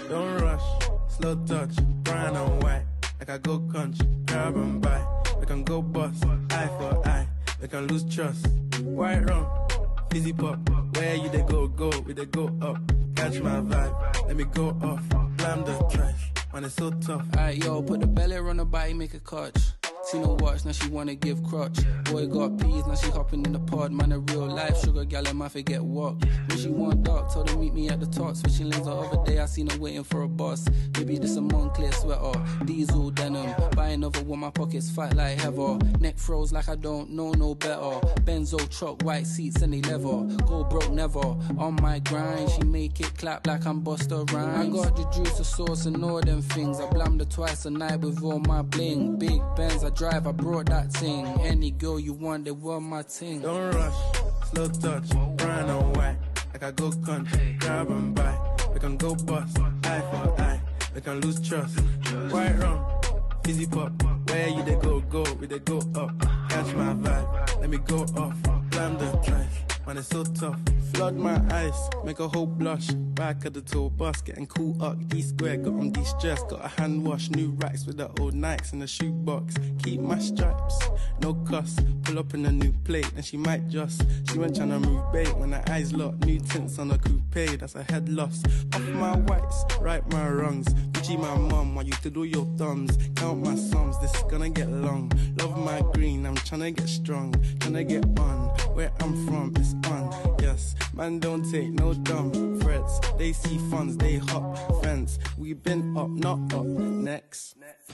Don't rush, slow touch, brown and white. Like I go country, grab and buy. We can go bust, eye for eye. We can lose trust. White rum, fizzy pop. Where you they go, we they go up. Catch my vibe, let me go off. Blam the trash, man it's so tough. Alright yo, put the belly on the body, make a catch. Seen her watch, now she wanna give crutch. Boy got peas, now she hopping in the pod. Man a real life sugar gal, and my forget what. When she want dark, told her meet me at the top. Switching lanes the other day, I seen her waiting for a bus. Maybe this a Moncler sweater, diesel denim. Buy another one, my pockets fight like heather. Neck froze like I don't know no better. Benzo truck, white seats and they leather. Go broke never, on my grind. She make it clap like I'm Busta Rhymes. I got the juice, the sauce and all them things. I blammed her twice a night with all my bling. Big Benz, I drive, I brought that thing. Any girl you want, they want my thing. Don't rush, slow touch, brown and white. Like I go country, grab and buy. We can go bust, eye for eye. We can lose trust. White rum, fizzy pop. Where you they go, we they go up. Catch my vibe, let me go off. Blam the trash, man it's so tough. Flood my eyes, make a whole blush. Back at the tour bus, getting cool up. D-square, got on de-stress. Got a hand wash, new racks with the old Nikes in the shoebox. Keep my stripes, no cuss. Pull up in a new plate, and she might just. She went tryna move bait when her eyes locked. New tints on a coupe, that's a head loss. Off my whites, right my wrongs. Gucci my mum, while you do your thumbs. Count my sums, this is gonna get long. Love my green, I'm tryna get strong. Tryna get on, where I'm from, it's on. Yes, man don't take no dumb threats. They see funds, they hop fence. We been up, not up. Next.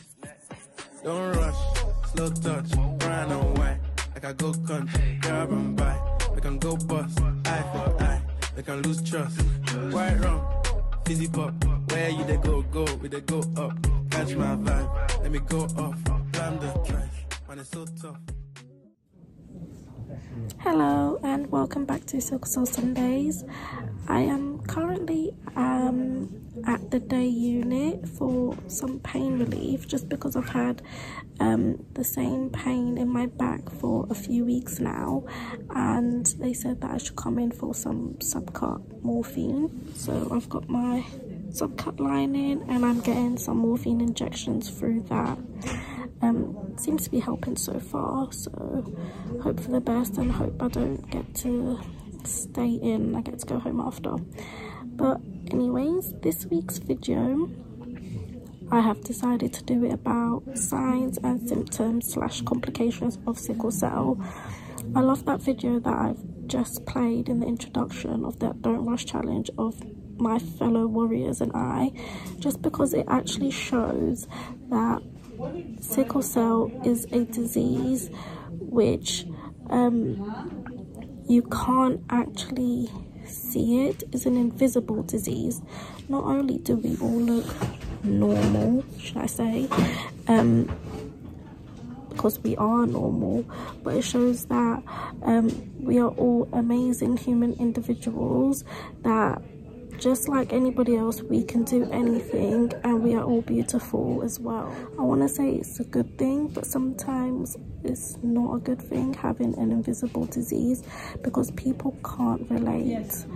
Don't rush, slow touch, brown and white. Like I go country, grab and buy. We can go bust, eye for eye. We can lose trust. White rum, fizzy pop. Where you they go, we they go up. Catch my vibe, let me go off. Blam the trash, man it's so tough. Hello and welcome back to Sickle Cell Sundays. I am currently at the day unit for some pain relief just because I've had the same pain in my back for a few weeks now, and they said that I should come in for some subcut morphine. So I've got my subcut line in and I'm getting some morphine injections through that. Seems to be helping so far, so hope for the best and hope I don't get to stay in. I get to go home after. But anyways, this week's video, I have decided to do it about signs and symptoms / complications of sickle cell. I love that video that I've just played in the introduction of that Don't Rush challenge of my fellow warriors and I, just because it actually shows that sickle cell is a disease which you can't actually see. It is an invisible disease. Not only do we all look normal, should I say, because we are normal, but it shows that we are all amazing human individuals, that just like anybody else, we can do anything and we are all beautiful as well. I want to say it's a good thing, but sometimes it's not a good thing having an invisible disease, because people can't relate.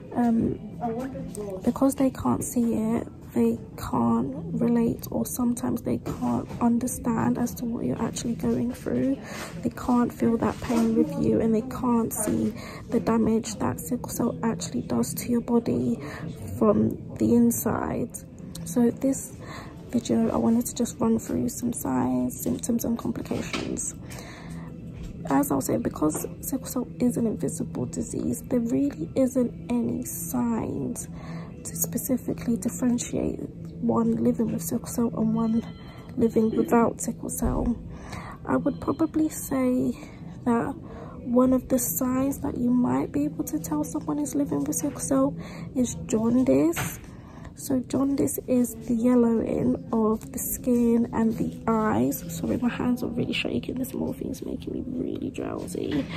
Because they can't see it, they can't relate, or sometimes they can't understand as to what you're actually going through. They can't feel that pain with you, and they can't see the damage that sickle cell actually does to your body from the inside. So this video, I wanted to just run through some signs, symptoms and complications. As I was saying, because sickle cell is an invisible disease, there really isn't any signs to specifically differentiate one living with sickle cell and one living without sickle cell. I would probably say that one of the signs that you might be able to tell someone is living with sickle cell is jaundice. So jaundice is the yellowing of the skin and the eyes. Sorry, my hands are really shaking. This morphine's making me really drowsy.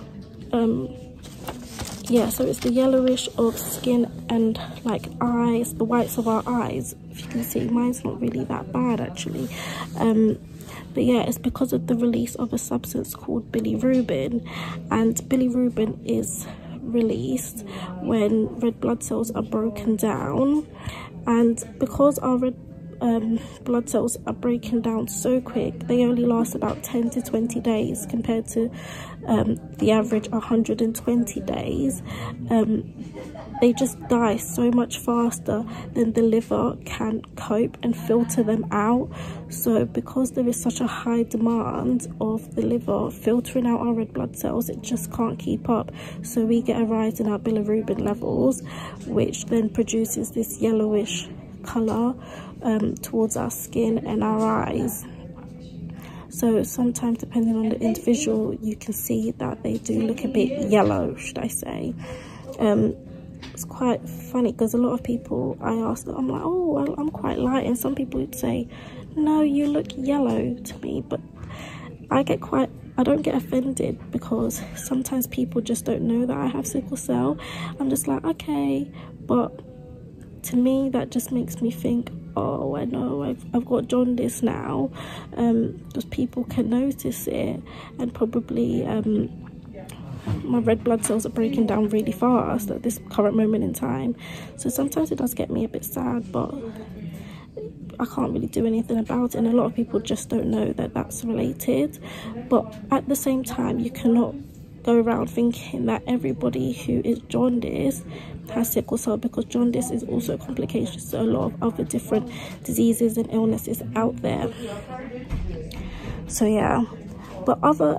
Yeah, so it's the yellowish of skin and like eyes, the whites of our eyes. If you can see, mine's not really that bad actually. But yeah, it's because of the release of a substance called bilirubin, and bilirubin is released when red blood cells are broken down, and because our red blood cells are breaking down so quick, they only last about 10 to 20 days compared to the average 120 days. They just die so much faster than the liver can cope and filter them out. So because there is such a high demand of the liver filtering out our red blood cells, it just can't keep up. So we get a rise in our bilirubin levels, which then produces this yellowish colour towards our skin and our eyes. So sometimes, depending on the individual, you can see that they do look a bit yellow, should I say. It's quite funny because a lot of people, I ask them, I'm like, oh, well, I'm quite light, and some people would say, no, you look yellow to me. But I don't get offended, because sometimes people just don't know that I have sickle cell. I'm just like, okay, but to me that just makes me think, oh, I know I've got jaundice now, because people can notice it, and probably my red blood cells are breaking down really fast at this current moment in time. So sometimes it does get me a bit sad, but I can't really do anything about it, and a lot of people just don't know that that's related. But at the same time, you cannot go around thinking that everybody who is jaundice has sickle cell, because jaundice is also a complication to a lot of other different diseases and illnesses out there. So yeah, but other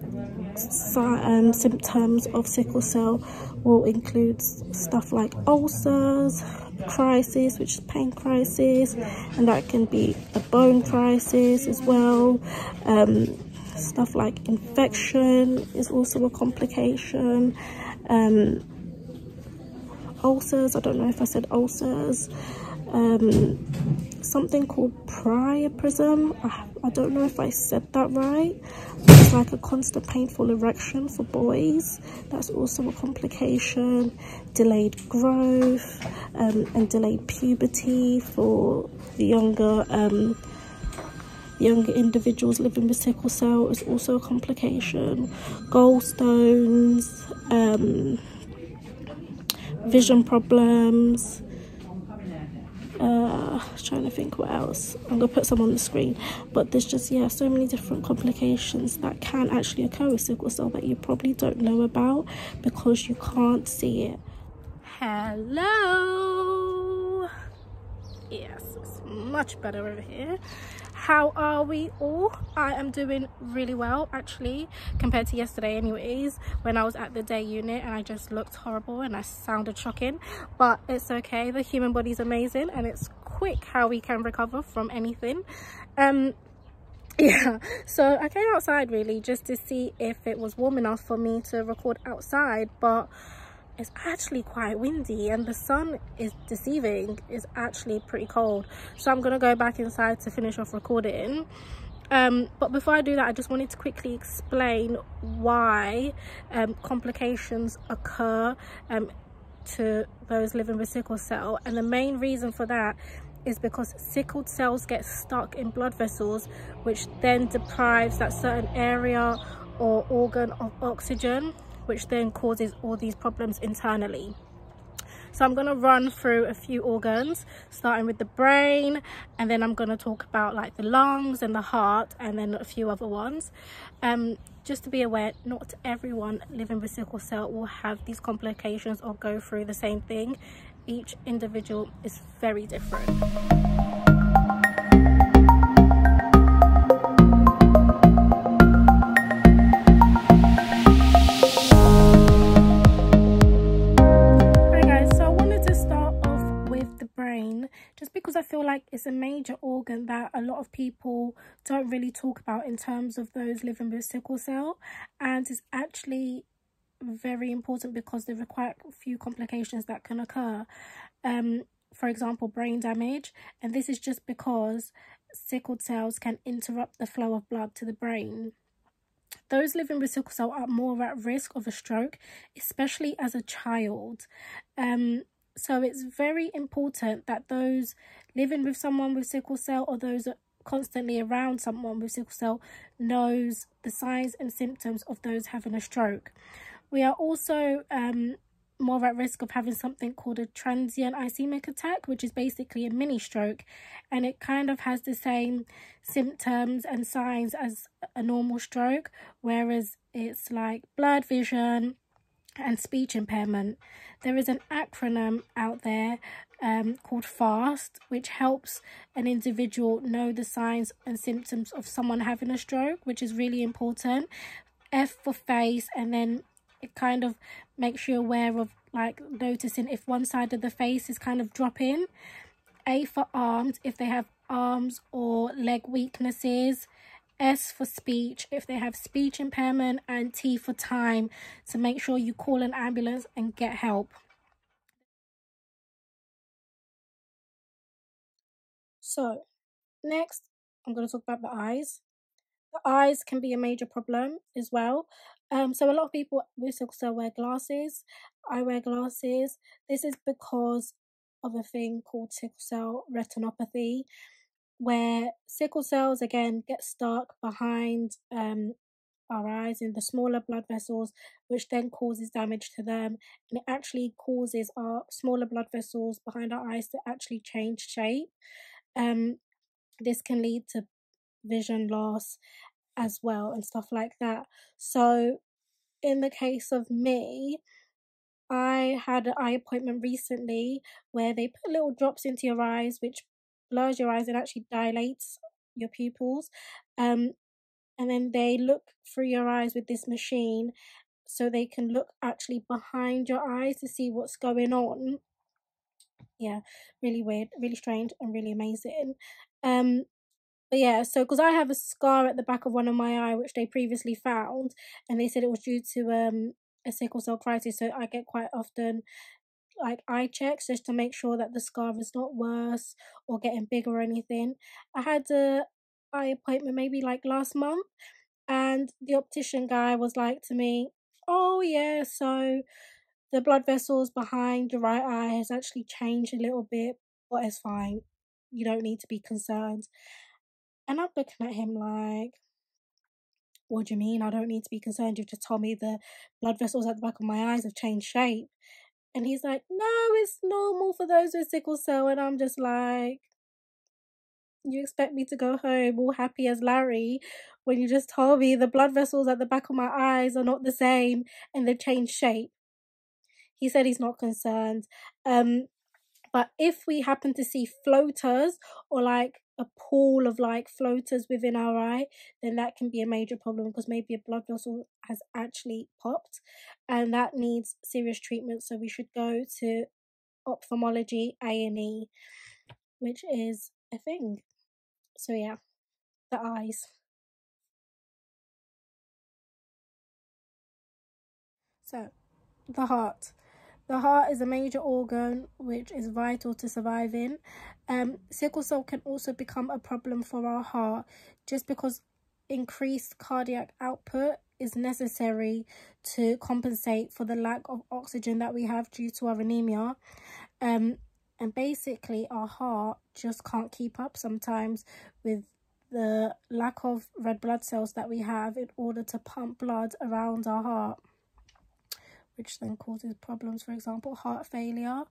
symptoms of sickle cell will include stuff like ulcers, crisis, which is pain crisis, and that can be a bone crisis as well. Stuff like infection is also a complication. Ulcers, I don't know if I said ulcers. Something called priapism, I don't know if I said that right. It's like a constant painful erection for boys. That's also a complication. Delayed growth and delayed puberty for the younger individuals living with sickle cell is also a complication. Gallstones, vision problems. Trying to think what else. I'm gonna put some on the screen, but there's just, yeah, so many different complications that can actually occur with sickle cell that you probably don't know about because you can't see it. Hello. Yes, it's much better over here. How are we all? I am doing really well, actually, compared to yesterday anyways, when I was at the day unit and I just looked horrible and I sounded shocking. But it's okay, the human body's amazing, and it's quick how we can recover from anything. Yeah, so I came outside really just to see if it was warm enough for me to record outside, but it's actually quite windy and the sun is deceiving. It's actually pretty cold, so I'm gonna go back inside to finish off recording. But before I do that, I just wanted to quickly explain why complications occur to those living with sickle cell. And the main reason for that is because sickled cells get stuck in blood vessels, which then deprives that certain area or organ of oxygen, which then causes all these problems internally. So I'm going to run through a few organs, starting with the brain, and then I'm going to talk about like the lungs and the heart, and then a few other ones. Just to be aware, not everyone living with sickle cell will have these complications or go through the same thing. Each individual is very different. Just because I feel like it's a major organ that a lot of people don't really talk about in terms of those living with sickle cell, and it's actually very important because there are quite a few complications that can occur. For example, brain damage, and this is just because sickled cells can interrupt the flow of blood to the brain. Those living with sickle cell are more at risk of a stroke, especially as a child. So it's very important that those living with someone with sickle cell, or those constantly around someone with sickle cell, knows the signs and symptoms of those having a stroke. We are also more at risk of having something called a transient ischemic attack, which is basically a mini stroke, and it kind of has the same symptoms and signs as a normal stroke, whereas it's like blurred vision and speech impairment. There is an acronym out there called FAST, which helps an individual know the signs and symptoms of someone having a stroke, which is really important. F for face, and then it kind of makes you aware of like noticing if one side of the face is kind of dropping. A for arms, if they have arms or leg weaknesses. S for speech, if they have speech impairment, and T for time, to make sure you call an ambulance and get help. So next, I'm going to talk about the eyes. The eyes can be a major problem as well. So a lot of people with sickle cell wear glasses. I wear glasses. This is because of a thing called sickle cell retinopathy, where sickle cells again get stuck behind our eyes in the smaller blood vessels, which then causes damage to them, and it actually causes our smaller blood vessels behind our eyes to actually change shape. This can lead to vision loss as well and stuff like that. So in the case of me, I had an eye appointment recently where they put little drops into your eyes which blurs your eyes and actually dilates your pupils, and then they look through your eyes with this machine so they can look actually behind your eyes to see what's going on. Yeah, really weird, really strange, and really amazing. But yeah, so because I have a scar at the back of one of my eye, which they previously found, and they said it was due to a sickle cell crisis. So I get quite often like eye checks just to make sure that the scar is not worse or getting bigger or anything. I had a eye appointment maybe like last month, and the optician guy was like to me, "Oh yeah, so the blood vessels behind your right eye has actually changed a little bit, but it's fine. You don't need to be concerned." And I'm looking at him like, what do you mean I don't need to be concerned? You've just told me the blood vessels at the back of my eyes have changed shape. And he's like, no, it's normal for those with sickle cell. And I'm just like, you expect me to go home all happy as Larry when you just told me the blood vessels at the back of my eyes are not the same and they've changed shape? He said he's not concerned. But if we happen to see floaters or like a pool of like floaters within our eye, then that can be a major problem because maybe a blood vessel has actually popped and that needs serious treatment. So we should go to ophthalmology A&E, which is a thing. So yeah, the eyes. So the heart. The heart is a major organ which is vital to surviving. Sickle cell can also become a problem for our heart just because increased cardiac output is necessary to compensate for the lack of oxygen that we have due to our anemia. And basically our heart just can't keep up sometimes with the lack of red blood cells that we have in order to pump blood around our heart, which then causes problems, for example, heart failure.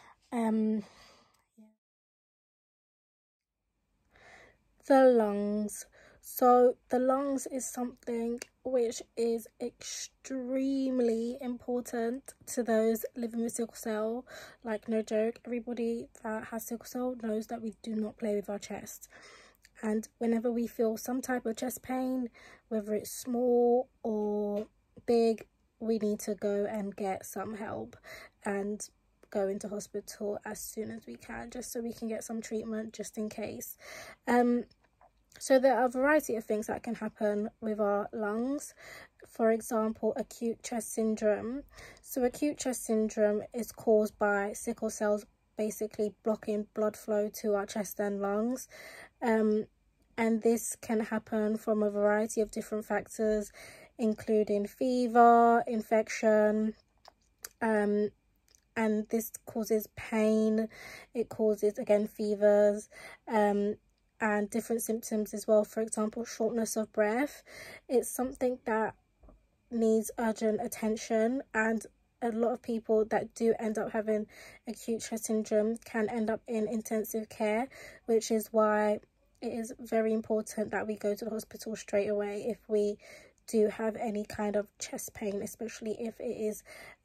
The lungs. So the lungs is something which is extremely important to those living with sickle cell. Like, no joke, everybody that has sickle cell knows that we do not play with our chest. And whenever we feel some type of chest pain, whether it's small or big, we need to go and get some help and go into hospital as soon as we can, just so we can get some treatment just in case. So there are a variety of things that can happen with our lungs. For example, acute chest syndrome. So acute chest syndrome is caused by sickle cells basically blocking blood flow to our chest and lungs. And this can happen from a variety of different factors, including fever, infection, and this causes pain. It causes, again, fevers, and different symptoms as well. For example, shortness of breath. It's something that needs urgent attention, and a lot of people that do end up having acute chest syndrome can end up in intensive care, which is why it is very important that we go to the hospital straight away if we do have any kind of chest pain, especially if it is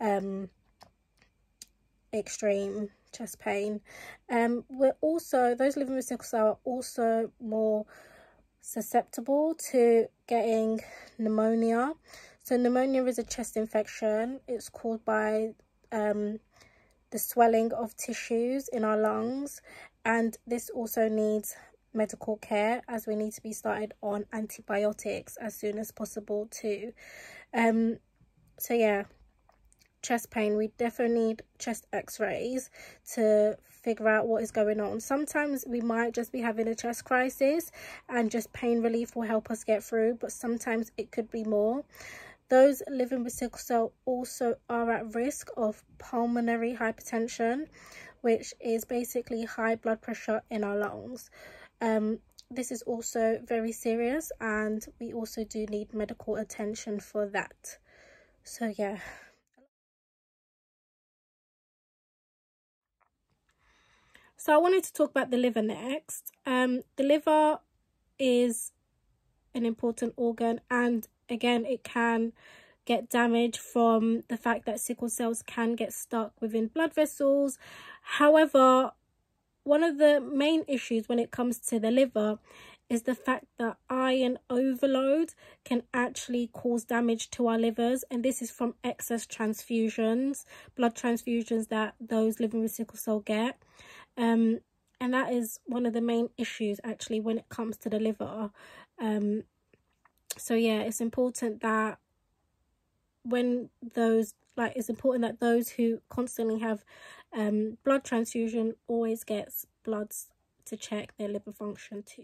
extreme chest pain. We're also, those living with sickle cell are also more susceptible to getting pneumonia. So pneumonia is a chest infection. It's caused by the swelling of tissues in our lungs, and this also needs medical care, as we need to be started on antibiotics as soon as possible too. So yeah, chest pain, we definitely need chest x-rays to figure out what is going on. Sometimes we might just be having a chest crisis and just pain relief will help us get through, but sometimes it could be more. Those living with sickle cell also are at risk of pulmonary hypertension, which is basically high blood pressure in our lungs. This is also very serious, and we also do need medical attention for that. So yeah. So I wanted to talk about the liver next. The liver is an important organ, and again, it can get damaged from the fact that sickle cells can get stuck within blood vessels. However, one of the main issues when it comes to the liver is the fact that iron overload can actually cause damage to our livers, and this is from excess transfusions, blood transfusions that those living with sickle cell get. And that is one of the main issues actually when it comes to the liver. So yeah, it's important that it's important that those who constantly have blood transfusion always gets bloods to check their liver function too.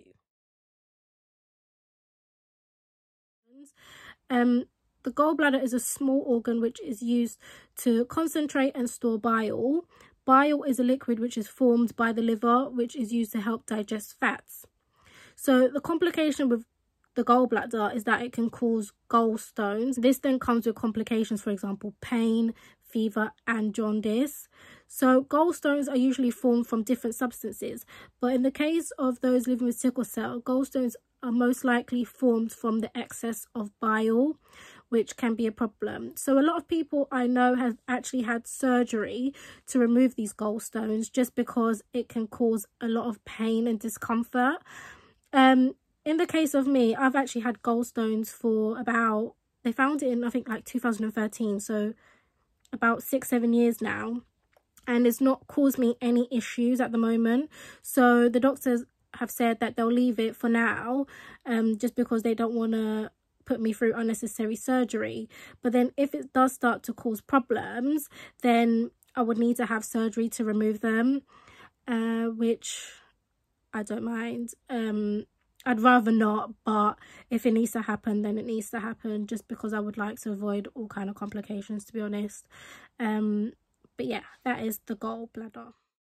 The gallbladder is a small organ which is used to concentrate and store bile. Bile is a liquid which is formed by the liver, which is used to help digest fats. So the complication with the gallbladder is that it can cause gallstones. This then comes with complications, for example, pain, fever, and jaundice. So gallstones are usually formed from different substances, but in the case of those living with sickle cell, gallstones are most likely formed from the excess of bile, which can be a problem. So a lot of people I know have actually had surgery to remove these gallstones just because it can cause a lot of pain and discomfort. In the case of me, I've actually had gallstones for about, they found it in, I think, like 2013, so about 6-7 years now, and it's not caused me any issues at the moment. So the doctors have said that they'll leave it for now, just because they don't want to put me through unnecessary surgery. But then if it does start to cause problems, then I would need to have surgery to remove them, which I don't mind. I'd rather not, but if it needs to happen, then it needs to happen, just because I would like to avoid all kind of complications, to be honest. But yeah, that is the gallbladder.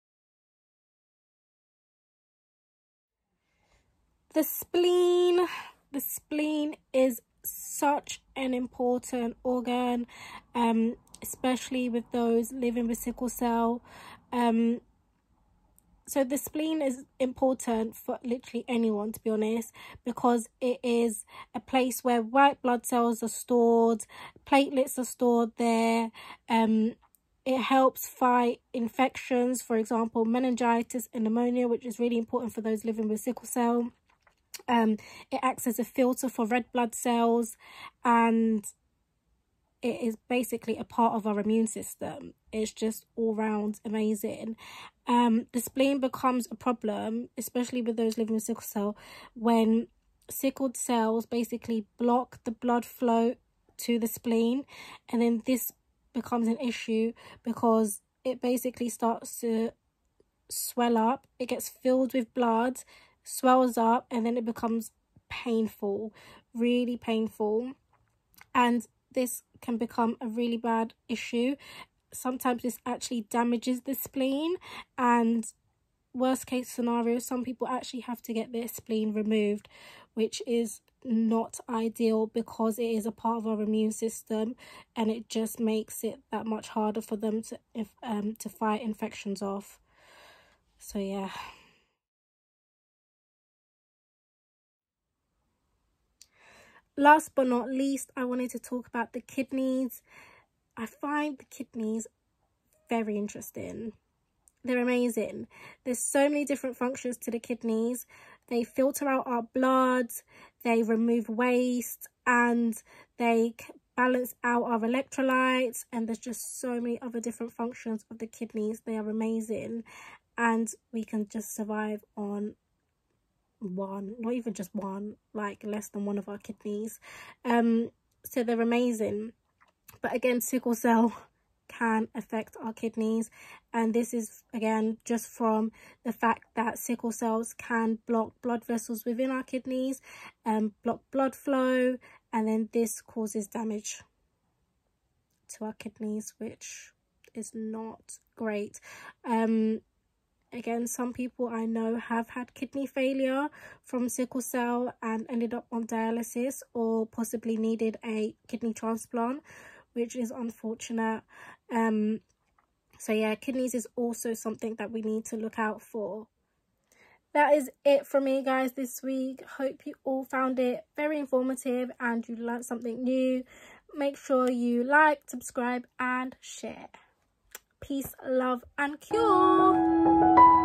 The spleen. The spleen is such an important organ, especially with those living with sickle cell. So the spleen is important for literally anyone, to be honest, because it is a place where white blood cells are stored, platelets are stored there. It helps fight infections, for example, meningitis and pneumonia, which is really important for those living with sickle cell. It acts as a filter for red blood cells, and it is basically a part of our immune system. It's just all round amazing. The spleen becomes a problem, especially with those living with sickle cell, when sickled cells basically block the blood flow to the spleen, and then this becomes an issue because it basically starts to swell up. It gets filled with blood, swells up, and then it becomes painful, really painful, and this can become a really bad issue. Sometimes this actually damages the spleen, and worst case scenario, some people actually have to get their spleen removed, which is not ideal because it is a part of our immune system, and it just makes it that much harder for them to fight infections off. So yeah. Last but not least, I wanted to talk about the kidneys. I find the kidneys very interesting. They're amazing. There's so many different functions to the kidneys. They filter out our blood, they remove waste, and they balance out our electrolytes, and there's just so many other different functions of the kidneys. They are amazing, and we can just survive on one, not even just one, like less than one of our kidneys. So they're amazing. But again, sickle cell can affect our kidneys, and this is again just from the fact that sickle cells can block blood vessels within our kidneys and block blood flow, and then this causes damage to our kidneys, which is not great. Again, some people I know have had kidney failure from sickle cell and ended up on dialysis or possibly needed a kidney transplant, which is unfortunate. So yeah, kidneys is also something that we need to look out for. That is it from me, guys, this week. Hope you all found it very informative and you learned something new. Make sure you like, subscribe and share. Peace, love and cure.